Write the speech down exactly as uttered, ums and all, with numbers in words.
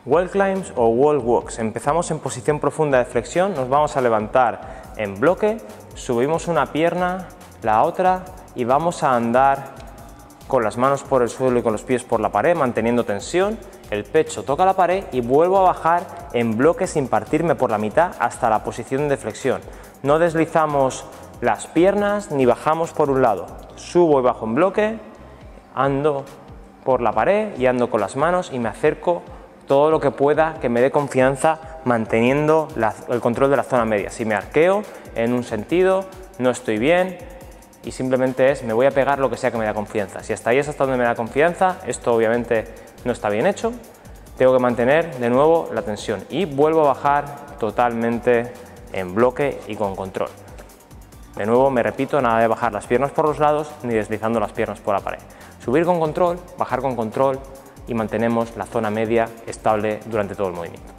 Wall climbs o wall walks. Empezamos en posición profunda de flexión, nos vamos a levantar en bloque, subimos una pierna, la otra y vamos a andar con las manos por el suelo y con los pies por la pared, manteniendo tensión, el pecho toca la pared y vuelvo a bajar en bloque sin partirme por la mitad hasta la posición de flexión. No deslizamos las piernas ni bajamos por un lado, subo y bajo en bloque, ando por la pared y ando con las manos y me acerco todo lo que pueda que me dé confianza manteniendo la, el control de la zona media. Si me arqueo en un sentido, no estoy bien y simplemente es me voy a pegar lo que sea que me da confianza. Si hasta ahí es hasta donde me da confianza, esto obviamente no está bien hecho, tengo que mantener de nuevo la tensión y vuelvo a bajar totalmente en bloque y con control. De nuevo me repito, nada de bajar las piernas por los lados ni deslizando las piernas por la pared. Subir con control, bajar con control y mantenemos la zona media estable durante todo el movimiento.